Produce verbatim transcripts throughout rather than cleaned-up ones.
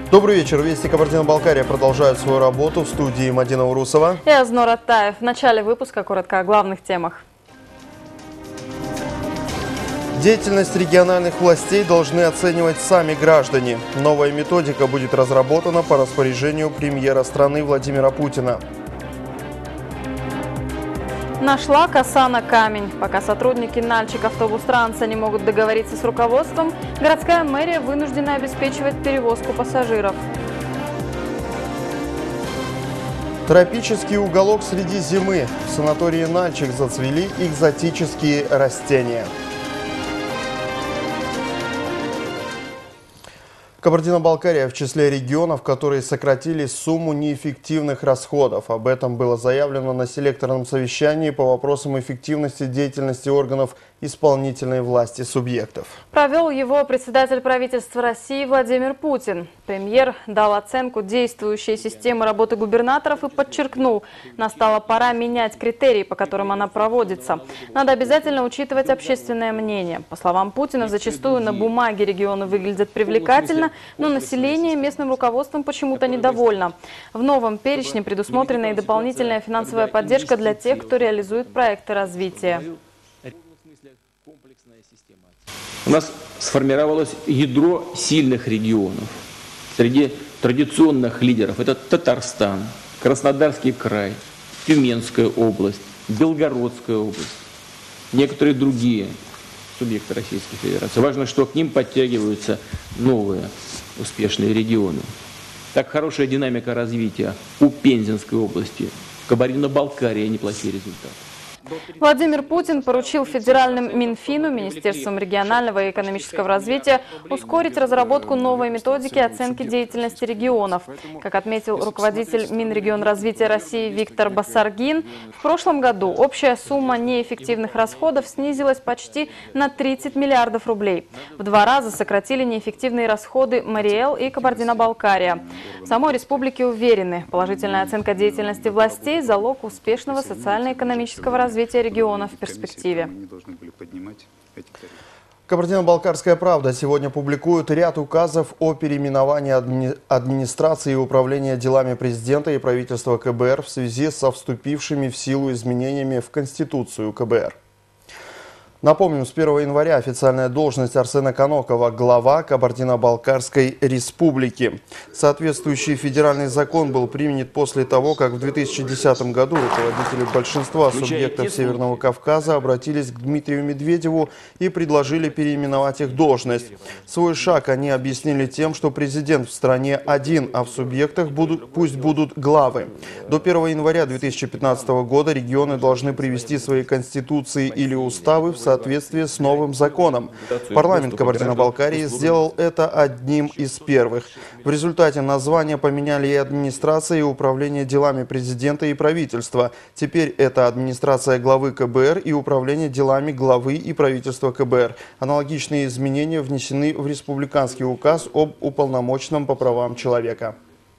Добрый вечер. Вести Кабардино-Балкария продолжают свою работу. В студии Мадина Урусова и Азнор Аттаев. В начале выпуска коротко о главных темах. Деятельность региональных властей должны оценивать сами граждане. Новая методика будет разработана по распоряжению премьера страны Владимира Путина. Нашла коса на камень. Пока сотрудники Нальчик автобус-транса не могут договориться с руководством, городская мэрия вынуждена обеспечивать перевозку пассажиров. Тропический уголок среди зимы. В санатории Нальчик зацвели экзотические растения. Кабардино-Балкария в числе регионов, которые сократили сумму неэффективных расходов. Об этом было заявлено на селекторном совещании по вопросам эффективности деятельности органов исполнительной власти субъектов. Провел его председатель правительства России Владимир Путин. Премьер дал оценку действующей системы работы губернаторов и подчеркнул, настала пора менять критерии, по которым она проводится. Надо обязательно учитывать общественное мнение. По словам Путина, зачастую на бумаге регионы выглядят привлекательно, но население местным руководством почему-то недовольно. В новом перечне предусмотрена и дополнительная финансовая поддержка для тех, кто реализует проекты развития. У нас сформировалось ядро сильных регионов. Среди традиционных лидеров это Татарстан, Краснодарский край, Тюменская область, Белгородская область, некоторые другие субъекты Российской Федерации. Важно, что к ним подтягиваются новые успешные регионы. Так, хорошая динамика развития у Пензенской области, Кабардино-Балкария неплохие результаты. Владимир Путин поручил федеральным Минфину, Министерством регионального и экономического развития ускорить разработку новой методики оценки деятельности регионов. Как отметил руководитель Минрегионразвития России Виктор Басаргин, в прошлом году общая сумма неэффективных расходов снизилась почти на тридцать миллиардов рублей. В два раза сократили неэффективные расходы Мариэл и Кабардино-Балкария. В самой республике уверены, положительная оценка деятельности властей – залог успешного социально-экономического развития. развития региона в перспективе. Кабардино-Балкарская правда сегодня публикует ряд указов о переименовании адми... администрации и управления делами президента и правительства КБР в связи со вступившими в силу изменениями в Конституцию КБР. Напомним, с первого января официальная должность Арсена Канокова – глава Кабардино-Балкарской республики. Соответствующий федеральный закон был принят после того, как в две тысячи десятом году руководители большинства субъектов Северного Кавказа обратились к Дмитрию Медведеву и предложили переименовать их должность. Свой шаг они объяснили тем, что президент в стране один, а в субъектах будут, пусть будут главы. До первого января две тысячи пятнадцатого года регионы должны привести свои конституции или уставы в соответствии с новым законом. Парламент Кабардино-Балкарии сделал это одним из первых. В результате названия поменяли и администрация, и управление делами президента и правительства. Теперь это администрация главы КБР и управление делами главы и правительства КБР. Аналогичные изменения внесены в республиканский указ об уполномоченном по правам человека.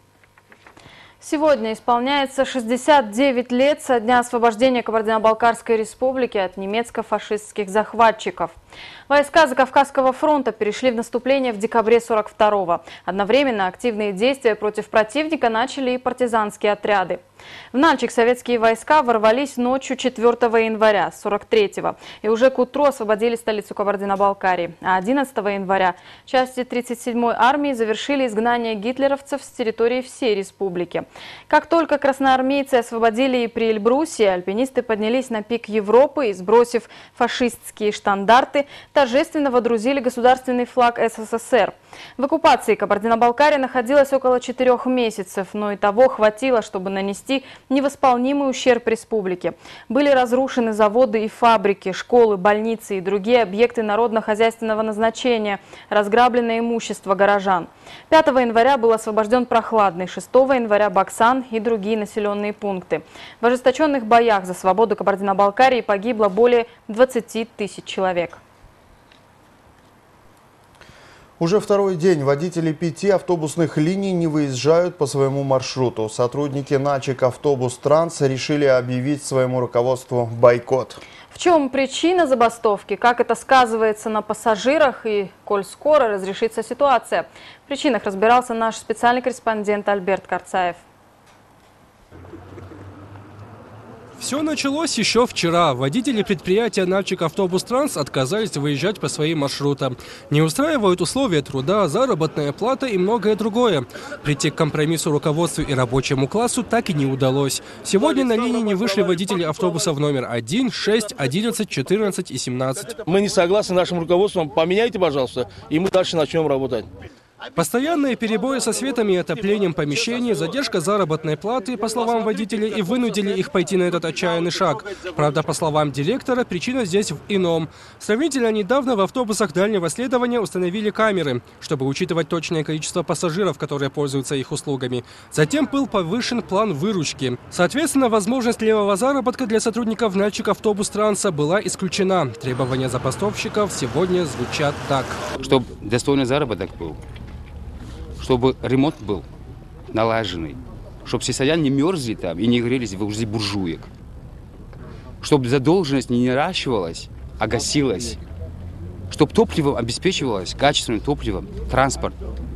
Сегодня исполняется шестьдесят девять лет со дня освобождения Кабардино-Балкарской республики от немецко-фашистских захватчиков. Войска Закавказского фронта перешли в наступление в декабре сорок второго. Одновременно активные действия против противника начали и партизанские отряды. В Нальчик советские войска ворвались ночью четвёртого января сорок третьего и уже к утру освободили столицу Кабардино-Балкарии. А одиннадцатого января части тридцать седьмой армии завершили изгнание гитлеровцев с территории всей республики. Как только красноармейцы освободили и при Эльбрусе, альпинисты поднялись на пик Европы и, сбросив фашистские штандарты, торжественно водрузили государственный флаг СССР. В оккупации Кабардино-Балкария находилась около четырех месяцев, но и того хватило, чтобы нанести невосполнимый ущерб республике. Были разрушены заводы и фабрики, школы, больницы и другие объекты народно-хозяйственного назначения, разграбленное имущество горожан. пятого января был освобожден Прохладный, шестого января Баксан и другие населенные пункты. В ожесточенных боях за свободу Кабардино-Балкарии погибло более двадцати тысяч человек. Уже второй день водители пяти автобусных линий не выезжают по своему маршруту. Сотрудники Начик Автобус Транс решили объявить своему руководству бойкот. В чем причина забастовки, как это сказывается на пассажирах и коль скоро разрешится ситуация? В причинах разбирался наш специальный корреспондент Альберт Карцаев. Все началось еще вчера. Водители предприятия Начик Автобус Транс отказались выезжать по своим маршрутам. Не устраивают условия труда, заработная плата и многое другое. Прийти к компромиссу руководству и рабочему классу так и не удалось. Сегодня на линии не вышли водители автобусов номер один, шесть, одиннадцать, четырнадцать и семнадцать. Мы не согласны с нашим руководством. Поменяйте, пожалуйста, и мы дальше начнем работать. Постоянные перебои со светом и отоплением помещений, задержка заработной платы, по словам водителей, и вынудили их пойти на этот отчаянный шаг. Правда, по словам директора, причина здесь в ином. Сравнительно недавно в автобусах дальнего следования установили камеры, чтобы учитывать точное количество пассажиров, которые пользуются их услугами. Затем был повышен план выручки. Соответственно, возможность левого заработка для сотрудников Начик Автобус Транса была исключена. Требования забастовщиков сегодня звучат так. Чтобы достойный заработок был. Чтобы ремонт был налаженный, чтобы все стояли не мерзли там и не грелись возле буржуек, чтобы задолженность не наращивалась, а гасилась, чтобы топливом обеспечивалось, качественным топливом, транспорт,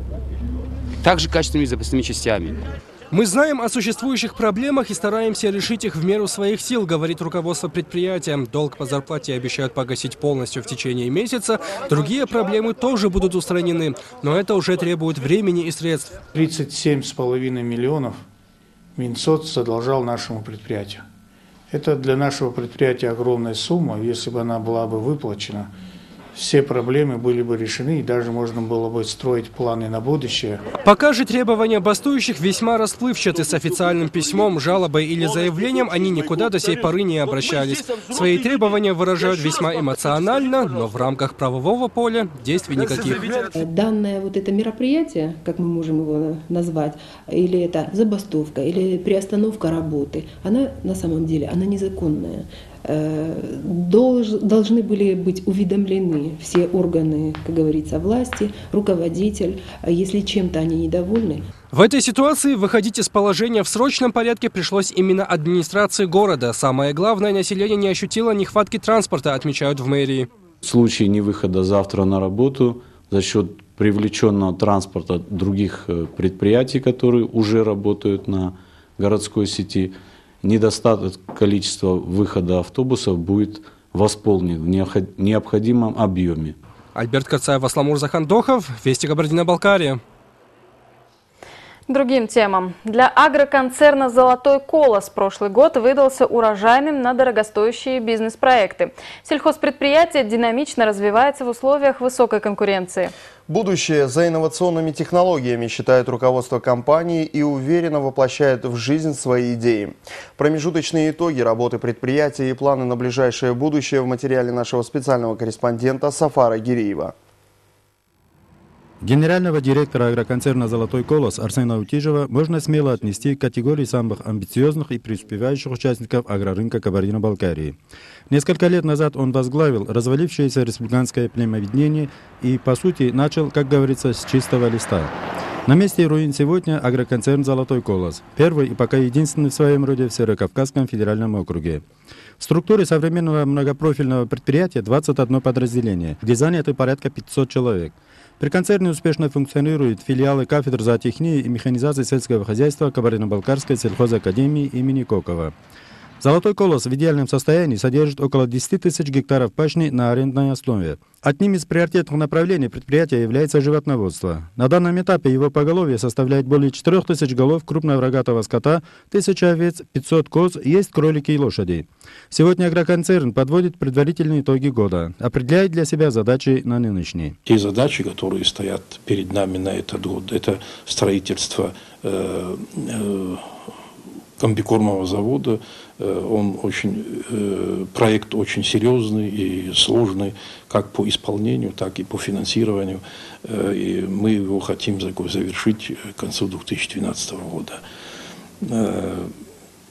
также качественными запасными частями. Мы знаем о существующих проблемах и стараемся решить их в меру своих сил, говорит руководство предприятия. Долг по зарплате обещают погасить полностью в течение месяца. Другие проблемы тоже будут устранены, но это уже требует времени и средств. тридцать семь с половиной миллионов Минсоц задолжал нашему предприятию. Это для нашего предприятия огромная сумма. Если бы она была бы выплачена, все проблемы были бы решены, и даже можно было бы строить планы на будущее. Пока же требования бастующих весьма расплывчаты. С официальным письмом, жалобой или заявлением они никуда до сей поры не обращались. Свои требования выражают весьма эмоционально, но в рамках правового поля действий никаких. Данное вот это мероприятие, как мы можем его назвать, или это забастовка, или приостановка работы, она на самом деле она незаконная. Долж, должны были быть уведомлены все органы, как говорится, власти, руководитель, если чем-то они недовольны. В этой ситуации выходить из положения в срочном порядке пришлось именно администрации города. Самое главное, население не ощутило нехватки транспорта, отмечают в мэрии. В случае невыхода завтра на работу за счет привлеченного транспорта других предприятий, которые уже работают на городской сети, недостаток количества выхода автобусов будет восполнен в необходимом объеме. Альберт Карцаев, Асламур Захандохов, Вести Кабардино-Балкария. Другим темам. Для агроконцерна «Золотой колос» прошлый год выдался урожайным на дорогостоящие бизнес-проекты. Сельхозпредприятие динамично развивается в условиях высокой конкуренции. Будущее за инновационными технологиями, считает руководство компании, и уверенно воплощает в жизнь свои идеи. Промежуточные итоги работы предприятия и планы на ближайшее будущее в материале нашего специального корреспондента Сафара Гиреева. Генерального директора агроконцерна «Золотой колос» Арсена Утижева можно смело отнести к категории самых амбициозных и преуспевающих участников агрорынка Кабардино-Балкарии. Несколько лет назад он возглавил развалившееся республиканское племоведение и, по сути, начал, как говорится, с чистого листа. На месте руин сегодня агроконцерн «Золотой колос», первый и пока единственный в своем роде в Северокавказском федеральном округе. В структуре современного многопрофильного предприятия двадцать одно подразделение, где заняты порядка пятисот человек. При концерне успешно функционируют филиалы кафедр зоотехнии и механизации сельского хозяйства Кабардино-Балкарской сельхозакадемии имени Кокова. «Золотой колос» в идеальном состоянии содержит около десяти тысяч гектаров пашни на арендной основе. Одним из приоритетных направлений предприятия является животноводство. На данном этапе его поголовье составляет более четырёх тысяч голов крупного рогатого скота, тысяча овец, пятьсот коз, есть кролики и лошади. Сегодня агроконцерн подводит предварительные итоги года, определяет для себя задачи на нынешний. Те задачи, которые стоят перед нами на этот год, это строительство э, э, комбикормового завода. Он очень, проект очень серьезный и сложный, как по исполнению, так и по финансированию. И мы его хотим завершить к концу две тысячи двенадцатого года.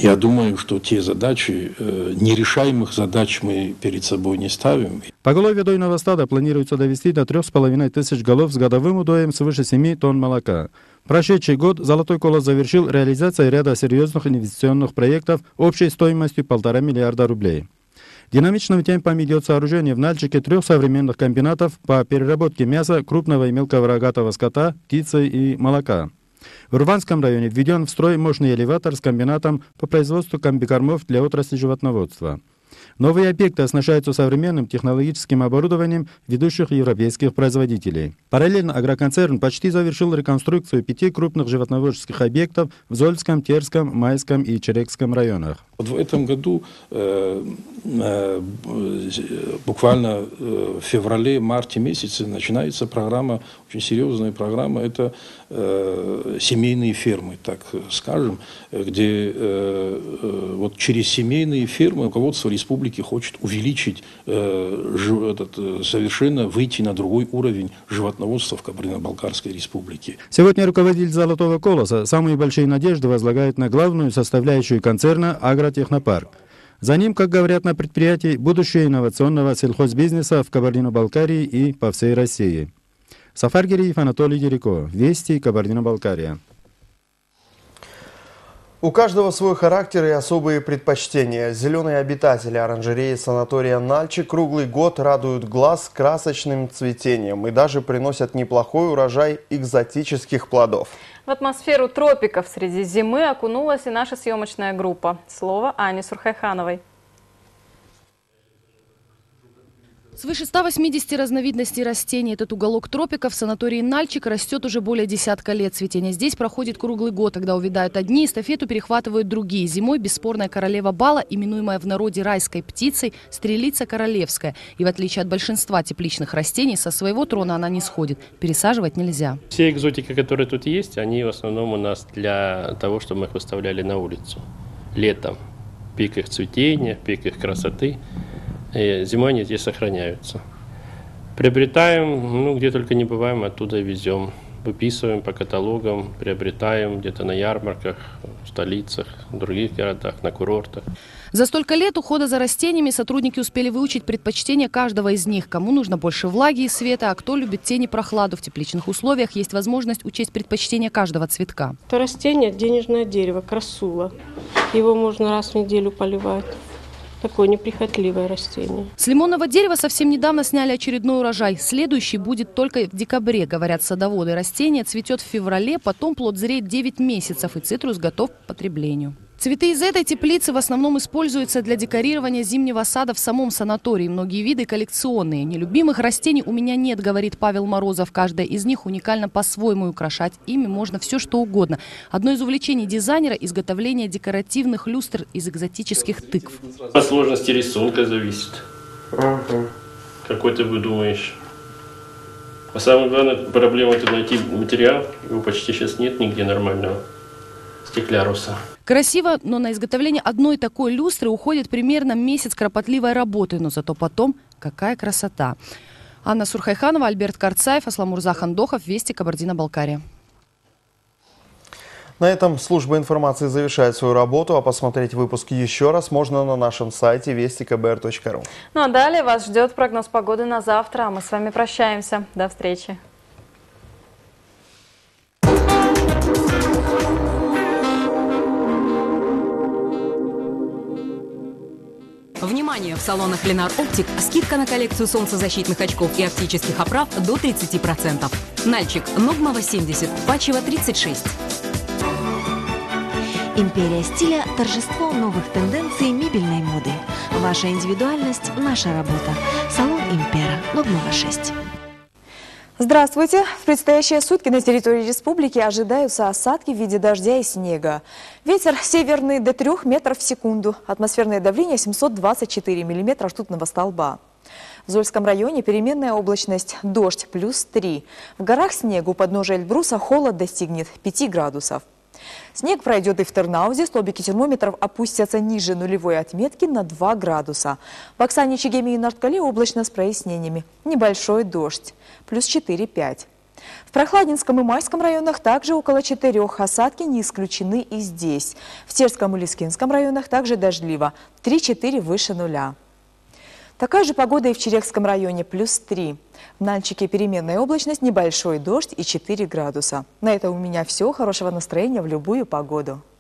Я думаю, что те задачи, нерешаемых задач мы перед собой не ставим. Поголовье дойного стада планируется довести до трех с половиной тысяч голов с годовым удоем свыше семи тонн молока. Прошедший год «Золотой колос» завершил реализацию ряда серьезных инвестиционных проектов общей стоимостью полтора миллиарда рублей. Динамичным темпом идет сооружение в Нальчике трех современных комбинатов по переработке мяса, крупного и мелкого рогатого скота, птицы и молока. В Урванском районе введен в строй мощный элеватор с комбинатом по производству комбикормов для отрасли животноводства. Новые объекты оснащаются современным технологическим оборудованием ведущих европейских производителей. Параллельно агроконцерн почти завершил реконструкцию пяти крупных животноводческих объектов в Зольском, Терском, Майском и Черекском районах. Вот в этом году э, э, буквально в феврале-марте месяце начинается программа, очень серьезная программа, это э, семейные фермы, так скажем, где э, э, вот через семейные фермы руководство республики хочет увеличить, э, жив, этот, совершенно выйти на другой уровень животноводства в Кабардино-Балкарской республике. Сегодня руководитель «Золотого колоса» самые большие надежды возлагает на главную составляющую концерна «Агротехнопарк». За ним, как говорят на предприятии, будущее инновационного сельхозбизнеса в Кабардино-Балкарии и по всей России. Сафар Гириев, Анатолий Дереко. Вести, Кабардино-Балкария. У каждого свой характер и особые предпочтения. Зеленые обитатели оранжереи санатория Нальчик круглый год радуют глаз красочным цветением и даже приносят неплохой урожай экзотических плодов. В атмосферу тропиков среди зимы окунулась и наша съемочная группа. Слово Ане Сурхайхановой. Свыше ста восьмидесяти разновидностей растений. Этот уголок тропиков в санатории Нальчик растет уже более десятка лет. Цветение здесь проходит круглый год. Когда увядают одни, эстафету перехватывают другие. Зимой бесспорная королева бала, именуемая в народе райской птицей, стрелица королевская. И в отличие от большинства тепличных растений, со своего трона она не сходит. Пересаживать нельзя. Все экзотики, которые тут есть, они в основном у нас для того, чтобы мы их выставляли на улицу. Летом. Пик их цветения, пик их красоты. И зимой они здесь сохраняются. Приобретаем, ну где только не бываем, оттуда везем. Выписываем по каталогам, приобретаем где-то на ярмарках, в столицах, в других городах, на курортах. За столько лет ухода за растениями сотрудники успели выучить предпочтения каждого из них. Кому нужно больше влаги и света, а кто любит тень и прохладу. В тепличных условиях есть возможность учесть предпочтения каждого цветка. Это растение денежное дерево, красула. Его можно раз в неделю поливать. Такое неприхотливое растение. С лимонного дерева совсем недавно сняли очередной урожай. Следующий будет только в декабре, говорят садоводы. Растение цветет в феврале, потом плод зреет девять месяцев, и цитрус готов к потреблению. Цветы из этой теплицы в основном используются для декорирования зимнего сада в самом санатории. Многие виды коллекционные. Нелюбимых растений у меня нет, говорит Павел Морозов. Каждая из них уникально по-своему, украшать ими можно все что угодно. Одно из увлечений дизайнера – изготовление декоративных люстр из экзотических тыкв. По сложности рисунка зависит. Ага. Какой ты выдумаешь. А самая главная проблема – это найти материал. Его почти сейчас нет нигде нормального. Стекляруса. Красиво, но на изготовление одной такой люстры уходит примерно месяц кропотливой работы. Но зато потом какая красота. Анна Сурхайханова, Альберт Карцаев, Асламурза Хандохов. Вести, Кабардино-Балкария. На этом служба информации завершает свою работу, а посмотреть выпуск еще раз можно на нашем сайте вести ка бэ эр точка ру. Ну а далее вас ждет прогноз погоды на завтра, а мы с вами прощаемся. До встречи. Внимание! В салонах Ленар Оптик скидка на коллекцию солнцезащитных очков и оптических оправ до тридцати процентов. Нальчик, Ногмова семьдесят, Пачева тридцать шесть. Империя стиля – торжество новых тенденций мебельной моды. Ваша индивидуальность – наша работа. Салон Импера, Ногмова шесть. Здравствуйте! В предстоящие сутки на территории республики ожидаются осадки в виде дождя и снега. Ветер северный до трёх метров в секунду. Атмосферное давление семьсот двадцать четыре миллиметра ртутного столба. В Зольском районе переменная облачность, дождь плюс три. В горах снег, у подножия Эльбруса холод достигнет пяти градусов. Снег пройдет и в Тырнаузе, столбики термометров опустятся ниже нулевой отметки на два градуса. В Оксане, Чегеме и Нарткале облачно с прояснениями. Небольшой дождь, плюс четыре-пять. В Прохладинском и Майском районах также около четырех. Осадки не исключены и здесь. В Терском и Лискинском районах также дождливо. три-четыре выше нуля. Такая же погода и в Черекском районе, плюс три. В Нальчике переменная облачность, небольшой дождь и четыре градуса. На это у меня все. Хорошего настроения в любую погоду.